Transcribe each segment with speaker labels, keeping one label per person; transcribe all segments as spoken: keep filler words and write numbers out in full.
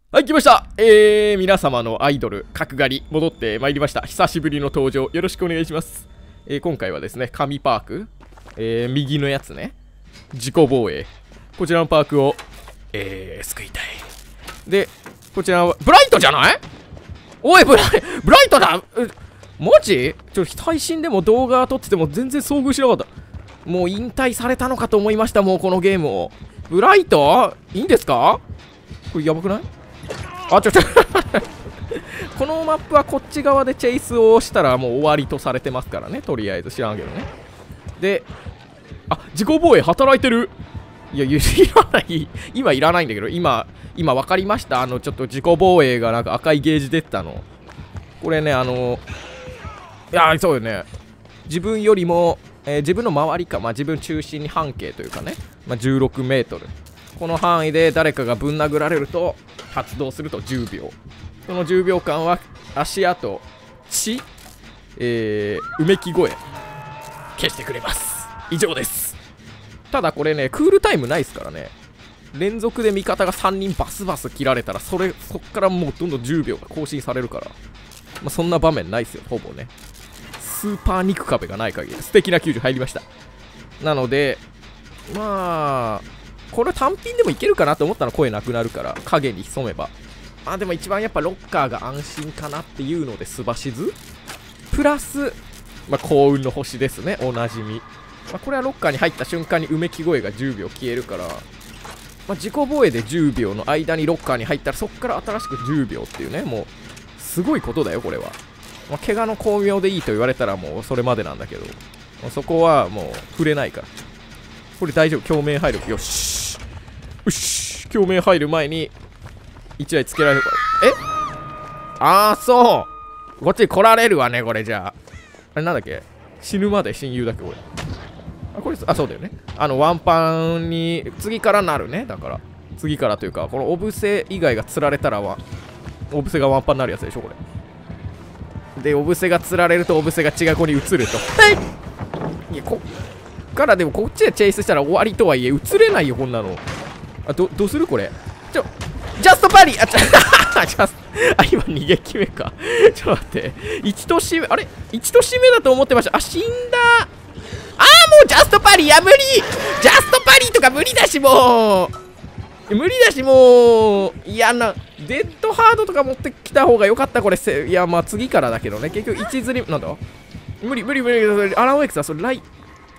Speaker 1: はい、来ました。えー、皆様のアイドル、角刈り、戻ってまいりました。久しぶりの登場、よろしくお願いします。えー、今回はですね、紙パーク、えー、右のやつね、自己防衛、こちらのパークを、えー、救いたい。で、こちらは、ブライトじゃない？おい、ブライ、ブライトだ！マジ？ちょっと配信でも動画撮ってても全然遭遇しなかった。もう引退されたのかと思いました、もうこのゲームを。ブライト？いいんですか？これやばくない？あ、ちょちょこのマップはこっち側でチェイスをしたらもう終わりとされてますからね。とりあえず知らんけどね。で、あ、自己防衛働いてる。いや、いらない。今いらないんだけど、今、今分かりました。あの、ちょっと自己防衛がなんか赤いゲージ出てたの。これね、あの、いや、そうよね。自分よりも、えー、自分の周りか、まあ自分中心に半径というかね、まあ、じゅうろくメートル。この範囲で誰かがぶん殴られると発動するとじゅうびょう。そのじゅうびょうかんは足跡、血、えー、うめき声消してくれます。以上です。ただこれね、クールタイムないですからね。連続で味方がさんにんバスバス切られたらそれそっからもうどんどんじゅうびょうが更新されるから、まあ、そんな場面ないですよ、ほぼね。スーパー肉壁がない限り素敵な救助入りました。なのでまあこれ単品でもいけるかなと思ったら声なくなるから影に潜めば、あでも一番やっぱロッカーが安心かなっていうのでスバシズプラス、まあ、幸運の星ですね、おなじみ。まあ、これはロッカーに入った瞬間にうめき声がじゅうびょう消えるから、まあ、自己防衛でじゅうびょうの間にロッカーに入ったらそっから新しくじゅうびょうっていうね、もうすごいことだよこれは。まあ、怪我の巧妙でいいと言われたらもうそれまでなんだけど、まあ、そこはもう触れないから。これ大丈夫、共鳴入る。よしよし、共鳴入る前にいちだいつけられるから。えあーそうこっちに来られるわねこれ。じゃああれなんだっけ、死ぬまで親友だっけこれ。あこれあそうだよね、あのワンパンに次からなるね。だから次からというかこのオブセ以外が釣られたらはオブセがワンパンになるやつでしょこれで。オブセが釣られるとオブセが違う子に移ると。はいいやこっからでもこっちでチェイスしたら終わりとはいえ移れないよこんなの。あどどうするこれ。ちょジャストパリあちょジャスあ今に撃目かちょっと待って、いちとしめあれいちとしめだと思ってました。あ死んだ。あーもうジャストパリや無理。ジャストパリとか無理だしもう無理だしもういやなデッドハードとか持ってきた方が良かったこれ。せいやまあ次からだけどね。結局一釣りなんだ無理無理無理。アランウェイクさんそれライん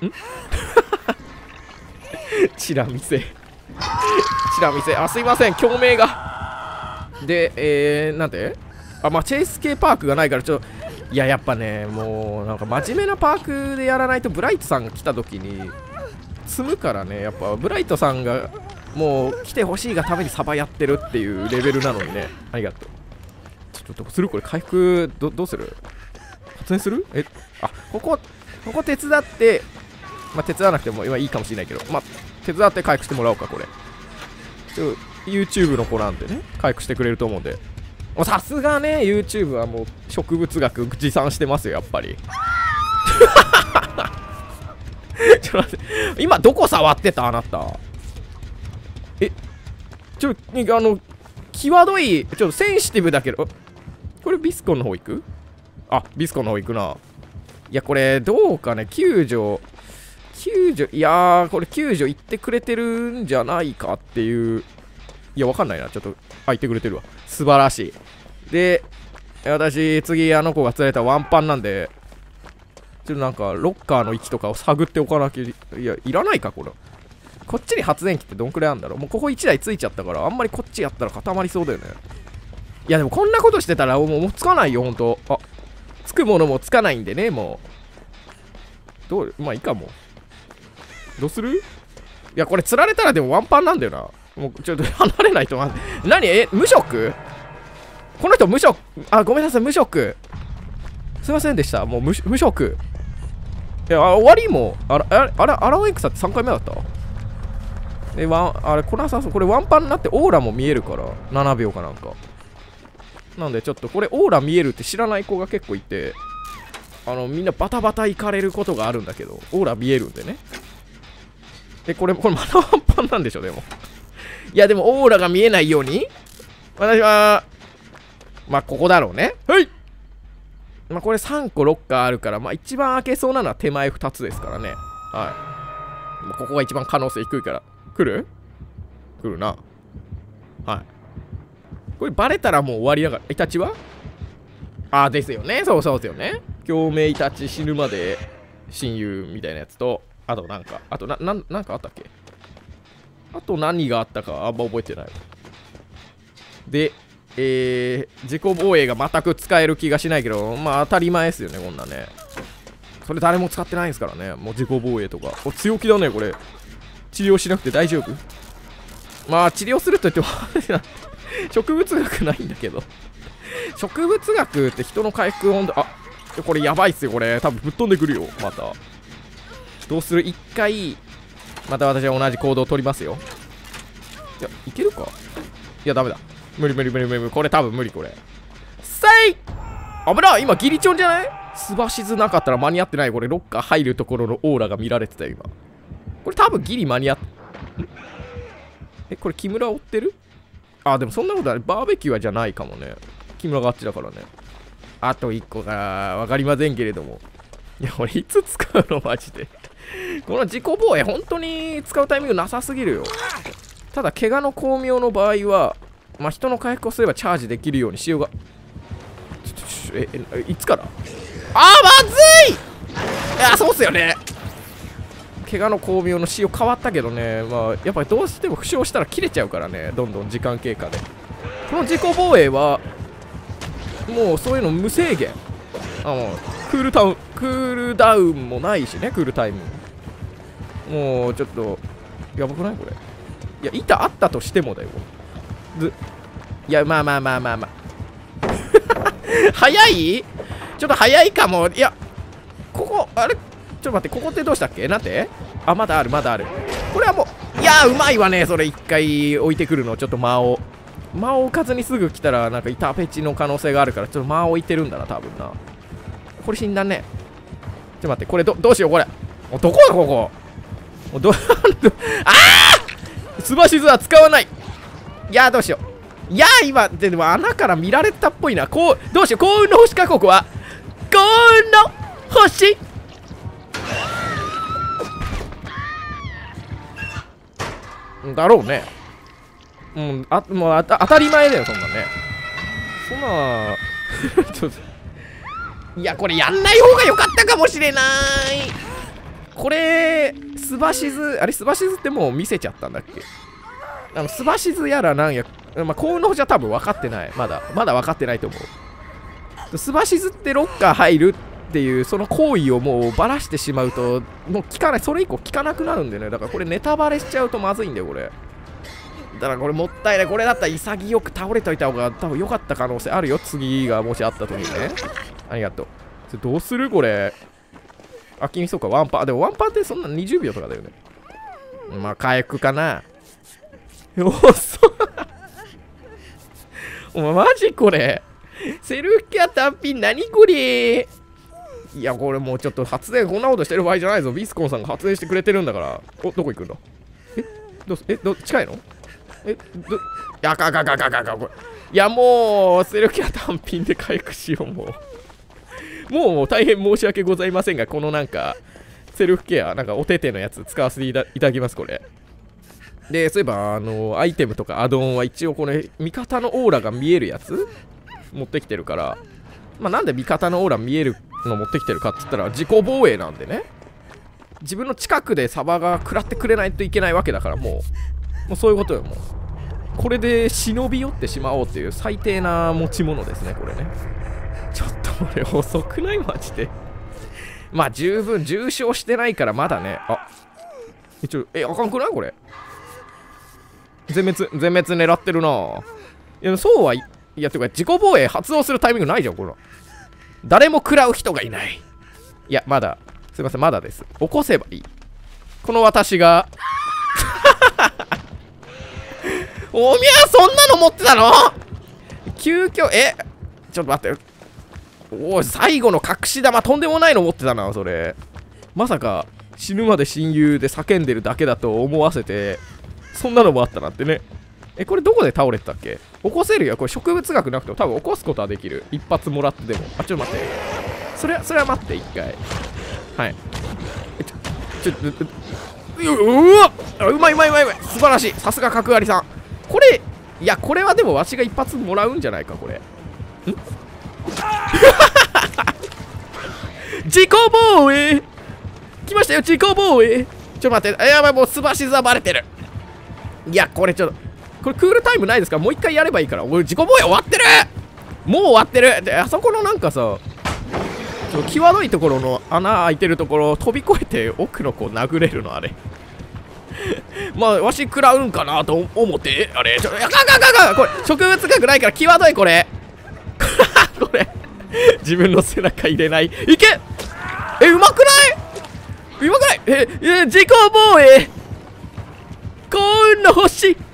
Speaker 1: チラ見せチラ見せあすいません共鳴がでえー、なんであまあチェイス系パークがないからちょっといややっぱねもうなんか真面目なパークでやらないとブライトさんが来た時に積むからね。やっぱブライトさんがもう来てほしいがためにサバやってるっていうレベルなのにね。ありがとう。ちょっとどうするこれ回復 ど, どうする発電するえあここここ手伝ってまあ手伝わなくても今いいかもしれないけどまあ手伝って回復してもらおうかこれ。ちょ YouTube の子なんてね回復してくれると思うんで、さすがね YouTube はもう植物学持参してますよやっぱりちょっと待って今どこ触ってたあなた。えちょあの際どいちょっとセンシティブだけどこれビスコンの方行く。あビスコンの方行くな。いやこれどうかね救助救助いやーこれ救助行ってくれてるんじゃないかっていう。いやわかんないなちょっとあ言ってくれてるわ素晴らしい。で私次あの子が釣れたワンパンなんでちょっとなんかロッカーの位置とかを探っておかなきゃいやいらないかこれ。こっちに発電機ってどんくらいあるんだろう。もうここいちだいついちゃったからあんまりこっちやったら固まりそうだよね。いやでもこんなことしてたらもうつかないよほんと。あつくものもつかないんでねもうどうまあいいかも。どうする。いやこれ釣られたらでもワンパンなんだよな。もうちょっと離れないと。何え無職この人無職あごめんなさい無職すいませんでした。もう 無, 無職いや終わりもあらあれあれアランエクサってさんかいめだったでワンあれこれさこれワンパンになってオーラも見えるからななびょうかなんかなんでちょっとこれオーラ見えるって知らない子が結構いてあのみんなバタバタ行かれることがあるんだけどオーラ見えるんでね。でこれこれまだワンパンなんでしょでもいやでもオーラが見えないように私はまあここだろうね。はい。まあこれさんこロッカーあるから、まあ一番開けそうなのは手前ふたつですからね。はい。ここが一番可能性低いから。来る来るな。はい。これバレたらもう終わりだから。イタチはああ、ですよね。そうそうですよね。共鳴イタチ死ぬまで親友みたいなやつと、あとなんか、あとな、ななんかあったっけ。あと何があったかあんま覚えてない。で、えー、自己防衛が全く使える気がしないけど、まあ当たり前ですよね、こんなね。それ誰も使ってないんですからね。もう自己防衛とか。お、強気だね、これ。治療しなくて大丈夫？まあ治療すると言っても植物学ないんだけど植物学って人の回復温度、あ、これやばいっすよ、これ。多分ぶっ飛んでくるよ、また。どうする？一回、また私は同じ行動を取りますよ。いや、いけるか？いや、ダメだ。無理無理無理無理無理。これ多分無理、これ。さい！危ない！今、ギリチョンじゃない？すばしずなかったら間に合ってない。これ、ロッカー入るところのオーラが見られてたよ、今。これ多分ギリ間に合っ、ん？え、これ木村追ってる？あ、でもそんなことない。バーベキューはじゃないかもね。木村があっちだからね。あといっこがわかりませんけれども。いや、俺いつ使うのマジで。この自己防衛、本当に使うタイミングなさすぎるよ。ただ、怪我の巧妙の場合は、まあ、人の回復をすればチャージできるようにしようが。ちょちょえ、え、いつから？あー、まずい！いや、そうっすよね。怪我の巧妙の仕様変わったけどね、まあ、やっぱりどうしても負傷したら切れちゃうからね、どんどん時間経過で。この自己防衛は、もうそういうの無制限。あ、もう、クールタウン、クールダウンもないしね、クールタイム。もう、ちょっと、やばくないこれ。いや、板あったとしてもだよ。ずいや、まあまあまあまあまあ。早い？ちょっと早いかも。いや、ここ、あれ？ちょっと待って、ここってどうしたっけ？なんて？あ、まだある、まだある。これはもう、いやー、うまいわね、それ一回置いてくるの。ちょっと間を。間を置かずにすぐ来たら、なんか板ペチの可能性があるから、ちょっと間を置いてるんだな、多分な。これ死んだね。ちょっと待って、これど、どうしよう、これ。お、どこだ、ここ。お、ど、ああすばしずは使わない。いやー、どうしよう。いやー、今、でも穴から見られたっぽいな。こう、どうしよう、幸運の星か、ここは。幸運の星だろうね。うん、あ、もうあた当たり前だよ、そんなね。そんな、ちょっと、いや、これやんない方が良かったかもしれない。これ、すばしず、あれ、すばしずってもう見せちゃったんだっけ？あの、すばしずやらなんや、まあ、幸運の星は多分分かってない。まだ、まだ分かってないと思う。すばしずってロッカー入るっていう、その行為をもうばらしてしまうと、もう聞かない、それ以降聞かなくなるんでね。だからこれネタバレしちゃうとまずいんだよ、これ。だからこれもったいない。これだったら潔く倒れといた方が多分良かった可能性あるよ。次がもしあった時にね。ありがとう。それどうするこれ。あ、君そうか、ワンパー。でもワンパーってそんなにじゅうびょうとかだよね。まあ、回復かな。おっそお前マジこれ。セルフケア単品何これ。いや、これもうちょっと発電こんなことしてる場合じゃないぞ。ビスコンさんが発電してくれてるんだから。お、どこ行くんだ。えどうす、え、ど、近いの？え、ど、いや、かかかかかか、これ。いや、もう、セルフケア単品で回復しよう、もう。もう大変申し訳ございませんが、このなんか、セルフケア、なんかお手手のやつ使わせていただきます、これ。で、そういえば、あの、アイテムとかアドオンは一応これ、味方のオーラが見えるやつ持ってきてるから、まあ、なんで味方のオーラ見えるの持ってきてるかって言ったら、自己防衛なんでね。自分の近くでサバが食らってくれないといけないわけだから、もう、もうそういうことよ、もう。これで忍び寄ってしまおうっていう最低な持ち物ですね、これね。ちょっとこれ遅くないマジで。まあ十分重傷してないからまだね。あ、一応、え、あかんくないこれ。全滅、全滅狙ってるな。いや、そうはい、いや、てか自己防衛発動するタイミングないじゃん、これ。誰も食らう人がいない。いや、まだ、すいません、まだです。起こせばいい。この私が。おみゃそんなの持ってたの？急遽、え、ちょっと待って。おい、最後の隠し玉とんでもないの持ってたな、それ。まさか死ぬまで親友で叫んでるだけだと思わせて、そんなのもあったなんてね。 え、これどこで倒れてたっけ？起こせるよ。これ植物学なくても多分起こすことはできる。一発もらってでも。あ、ちょっと待って。それは、それは待って、一回。はい。え、ちょ、ちょ、う, うわっうまいうまいうまいうまい。素晴らしい。さすが角刈りさん。これ、いや、これはでもわしが一発もらうんじゃないか、これ。ん自己防衛来ましたよ、自己防衛。ちょっと待って、やばい、もうすばし座バレてる。いや、これちょっと、これクールタイムないですか？もう一回やればいいから。俺、自己防衛終わってる。もう終わってる。で、あそこのなんかさ、ちょっと際どいところの穴開いてるところを飛び越えて奥の子殴れるの、あれ。まあ、わし食らうんかなと思って、あれ、ちょ、あかんあかんあかんあかん、これ、植物学ないから際どい、これ。これ、自分の背中入れない。いけ！え、うまくないうまくない？え、え、自己防衛幸運の星